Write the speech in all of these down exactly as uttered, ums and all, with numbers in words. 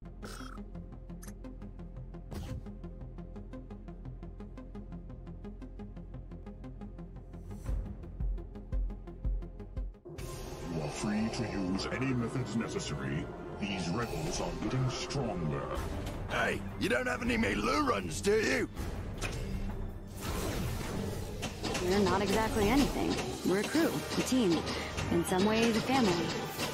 You are free to use any methods necessary. These rebels are getting stronger. Hey, you don't have any Melu runs, do you? We're not exactly anything. We're a crew, a team, in some ways a family.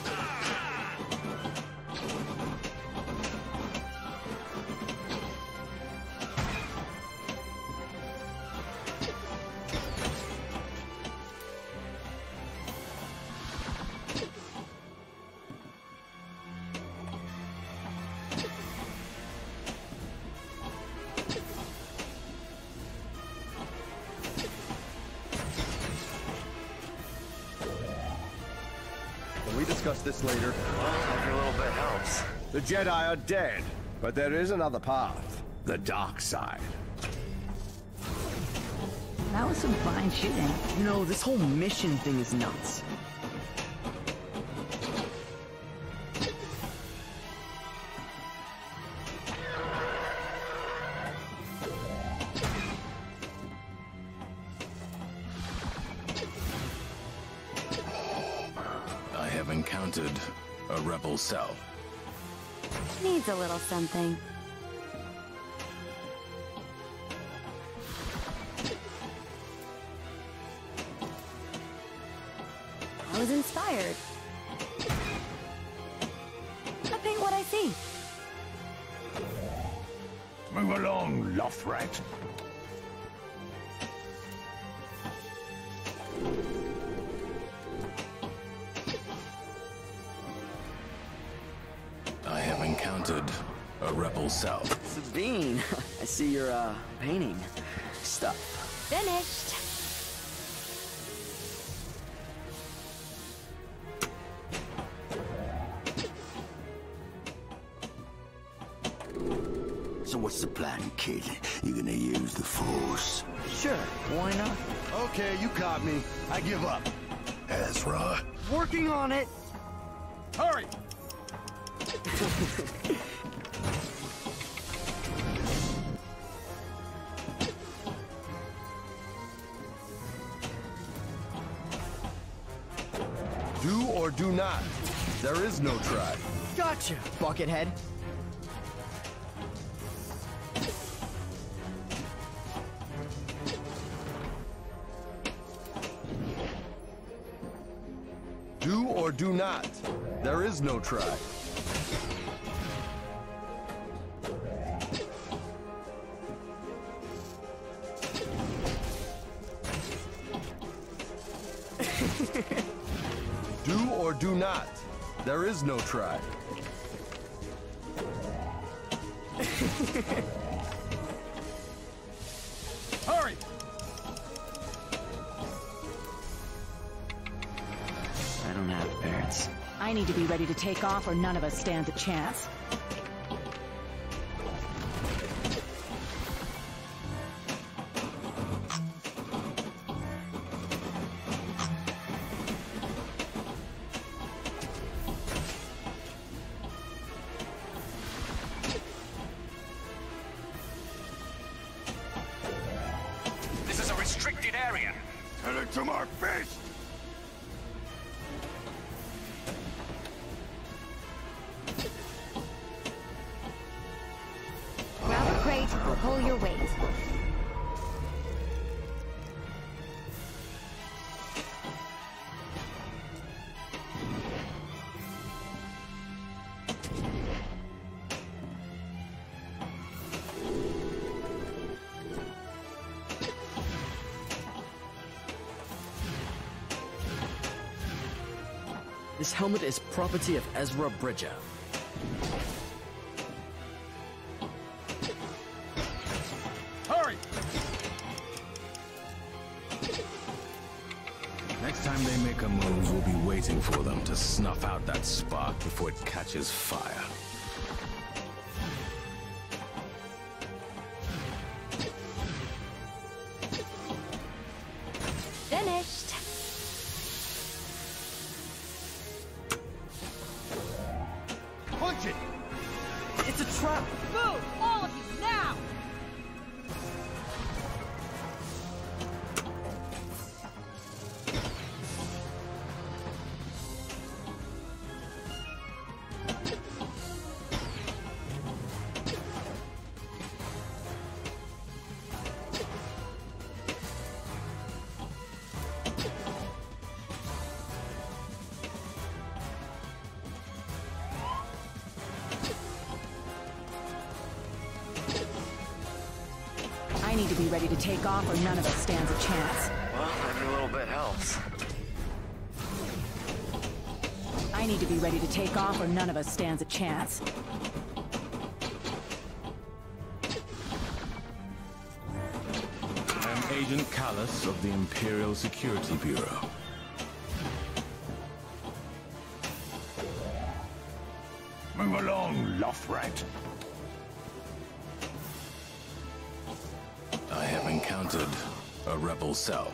We discuss this later. Well, every little bit helps. The Jedi are dead, but there is another path. The dark side. That was some fine shooting. You know, this whole mission thing is nuts. I have encountered a rebel cell. Needs a little something. I was inspired. I paint what I see. Move along, Lothrat. I have encountered a rebel cell. Sabine, I see you're, uh, painting stuff. Finished. So what's the plan, kid? You gonna use the Force? Sure, why not? Okay, you caught me. I give up. Ezra? Working on it! Hurry! Do or do not. There is no try. Gotcha, Buckethead. Do or do not. There is no try. Do or do not. There is no try. Hurry! I don't have parents. I need to be ready to take off or none of us stand a chance. This is a restricted area. Tell it to my fist! Grab a crate or pull your weight. This helmet is property of Ezra Bridger. Hurry! Next time they make a move, we'll be waiting for them to snuff out that spark before it catches fire. Finished. Punch it! It's a trap! Move! All of you, now! I need to be ready to take off or none of us stands a chance. Well, every little bit helps. I need to be ready to take off or none of us stands a chance. I'm Agent Callus of the Imperial Security Bureau. Move along, Lothrat. I have encountered a rebel cell.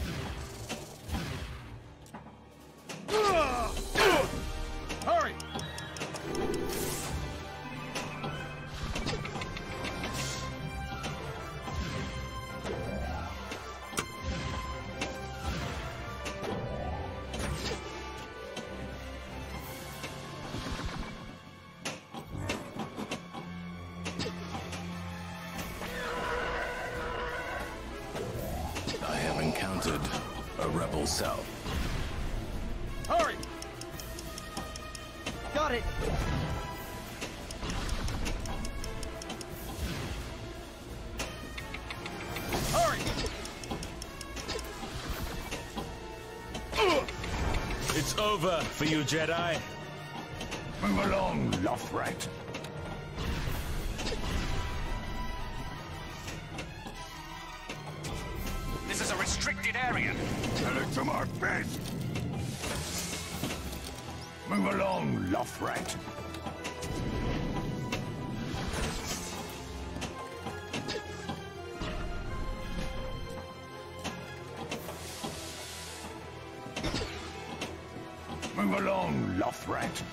Hurry! I have encountered a rebel cell. Hurry! Got it! Hurry! It's over for you, Jedi. Move along, Lothrat. This is a restricted area. Tell it to my best. Move along, Lothrat. Move along, Lothrat.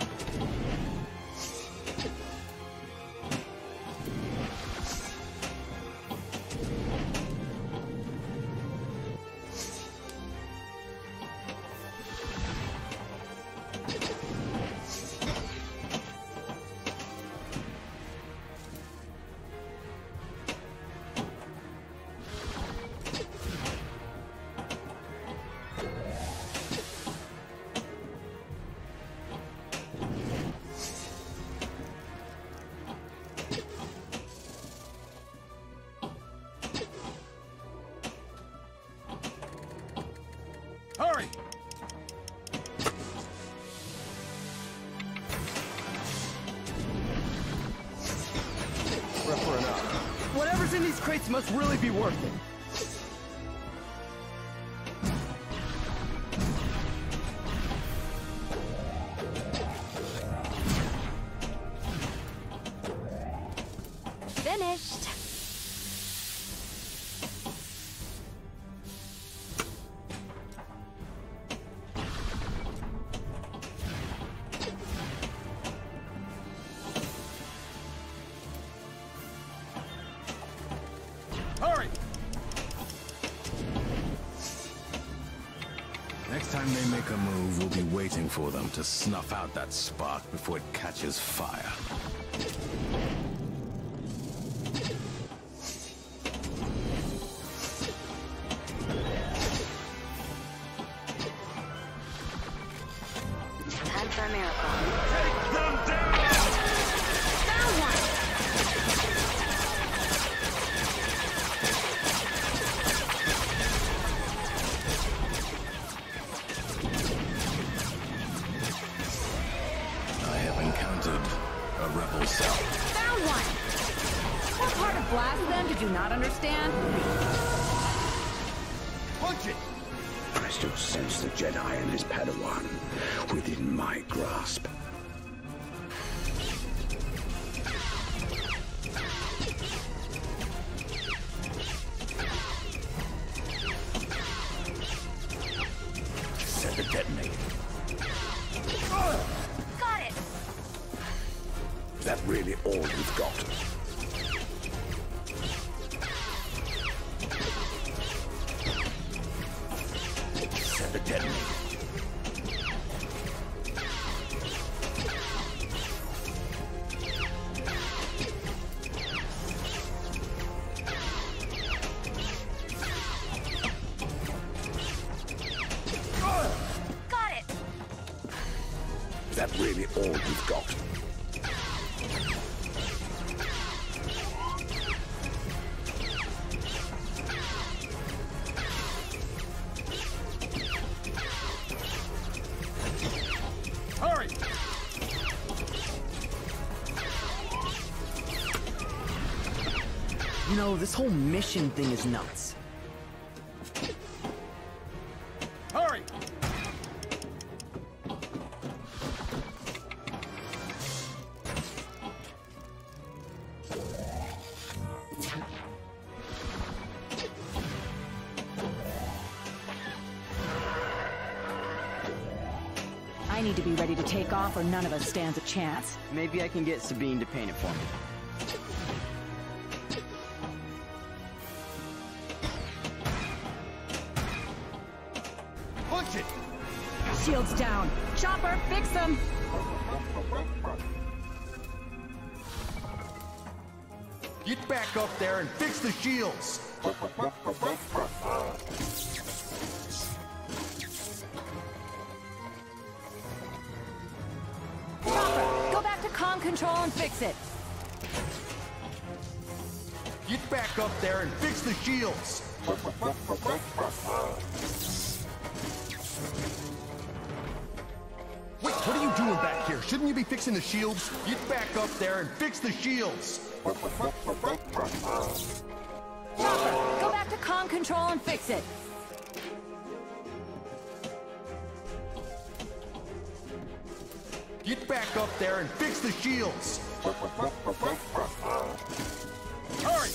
Hurry! Whatever's in these crates must really be worth it. Finished. Hurry! Next time they make a move, we'll be waiting for them to snuff out that spark before it catches fire. Time for a miracle. Take them down! Found one! I have encountered a rebel cell. Found one! What part of Blast, then, did you not understand? Punch it! I still sense the Jedi and his Padawan within my grasp. Set the detonator. Got it! that really all you've got? Set the detonator. Got it! Is that really all you've got? Hurry! You know, this whole mission thing is nuts. Hurry! I need to be ready to take off or none of us stands a chance. Maybe I can get Sabine to paint it for me. Punch it! Shields down. Chopper, fix them! Get back up there and fix the shields! Chopper, go back to comm control and fix it. Get back up there and fix the shields! Wait, what are you doing back here? Shouldn't you be fixing the shields? Get back up there and fix the shields! Chopper, go back to comm control and fix it. Get back up there and fix the shields! Hurry!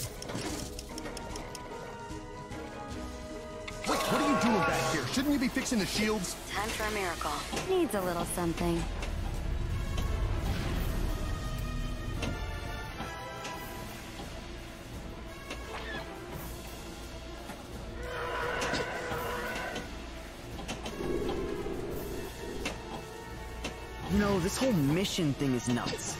Wait, what are you doing back here? Shouldn't you be fixing the shields? Time for a miracle. Needs a little something. You know, this whole mission thing is nuts.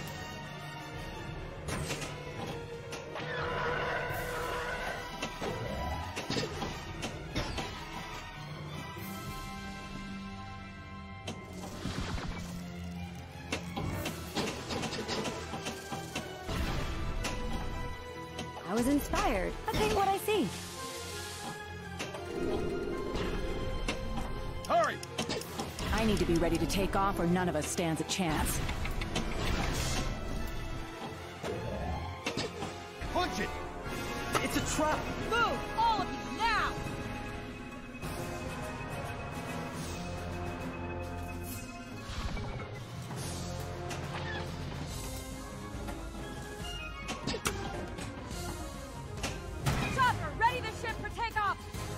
I was inspired. I paint what I see. Hurry! I need to be ready to take off or none of us stands a chance. Punch it! It's a trap! Move, all of you, now! Chopper, ready the ship for takeoff!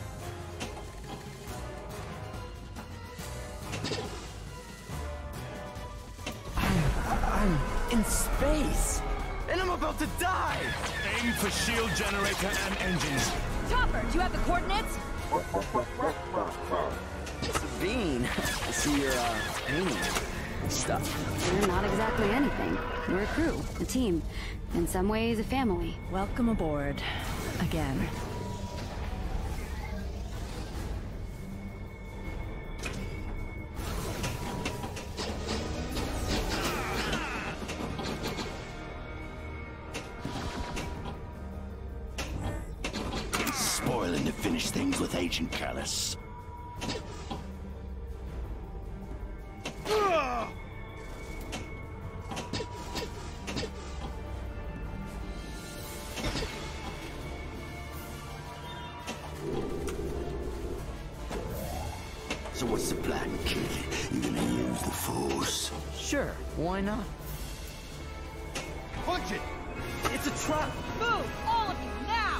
I'm in space! And I'm about to die! Aim for shield generator and engines. Chopper, do you have the coordinates? Sabine, I see you're, uh, painting stuff. We're not exactly anything. We're a crew, a team. In some ways, a family. Welcome aboard. Again. Spoiling to finish things with Agent Callus. So what's the plan, kid? You gonna use the Force? Sure, why not? Punch it! It's a trap! Move, all of you, now!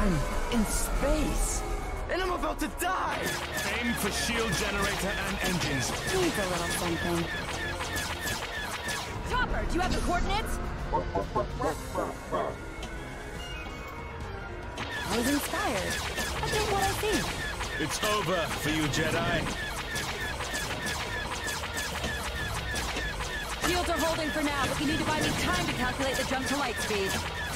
I'm in space. And I'm about to die! Aim for shield generator and engines. Needs a little something. Chopper, do you have the coordinates? I was inspired. I think what I see. It's over for you, Jedi. Shields are holding for now, but you need to buy me time to calculate the jump to light speed.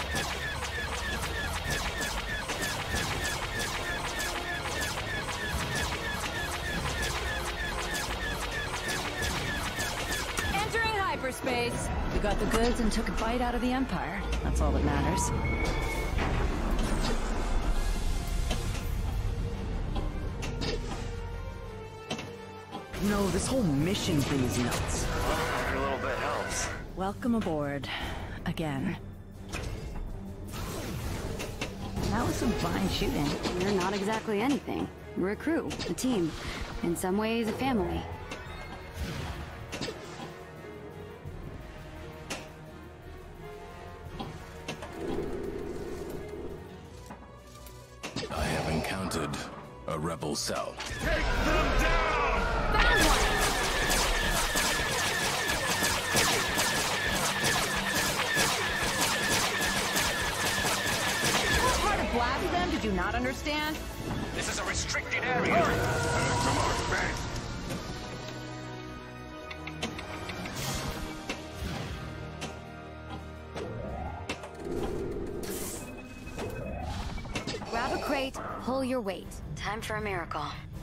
Entering hyperspace. We got the goods and took a bite out of the Empire. That's all that matters. No, this whole mission thing is nuts. Every little bit helps. Welcome aboard. Again. That was some fine shooting. We're not exactly anything. We're a crew, a team. In some ways, a family. I have encountered a rebel cell. Found one! What part of blast them did you not understand? This is a restricted area. Come on, man. Grab a crate, pull your weight. Time for a miracle.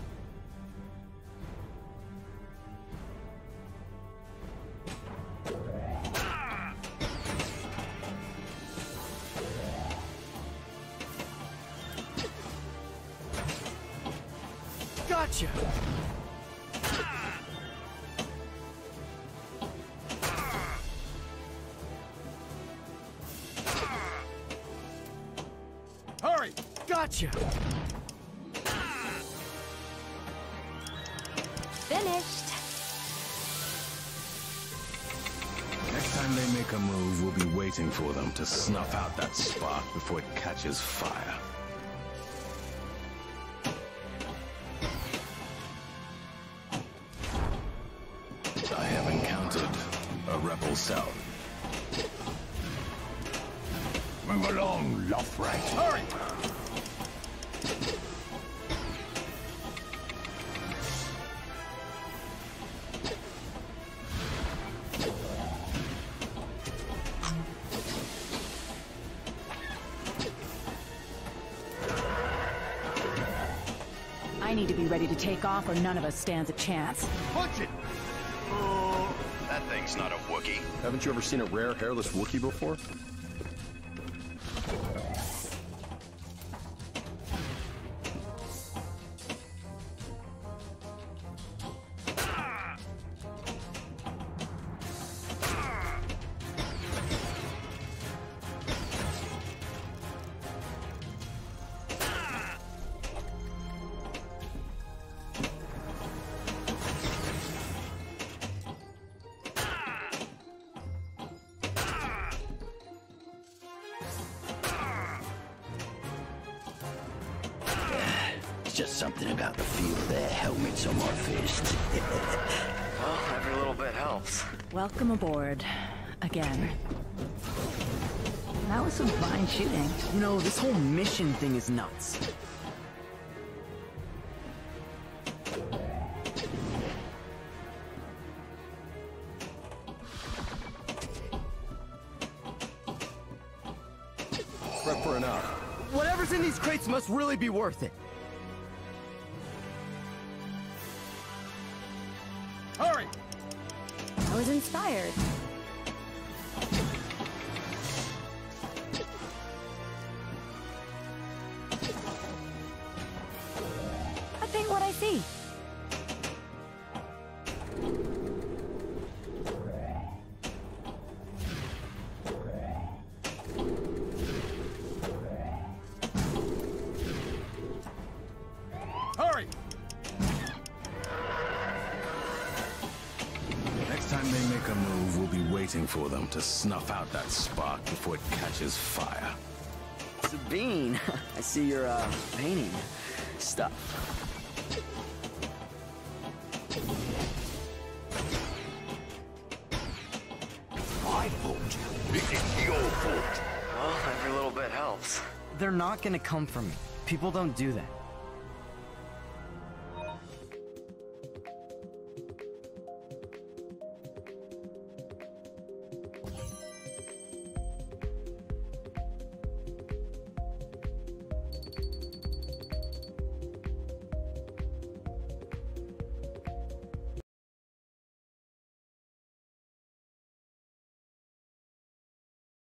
Gotcha! Hurry! Gotcha! Finished. Next time they make a move, we'll be waiting for them to snuff out that spark before it catches fire. I have encountered a rebel cell. Move along, Luff Rat. Hurry! I need to be ready to take off or none of us stands a chance. Punch it! That thing's not a Wookiee. Haven't you ever seen a rare hairless Wookiee before? Just something about the feel of their helmets on my fist. Well, every little bit helps. Welcome aboard. Again. That was some fine shooting. No, this whole mission thing is nuts. Prep for an hour. Whatever's in these crates must really be worth it. Hurry! I was inspired. I think what I see. Hurry! Next time they make a move, we'll be waiting for them to snuff out that spark before it catches fire. Sabine, I see you're, uh, painting stuff. My fault. It is your fault. Well, every little bit helps. They're not gonna come for me. People don't do that.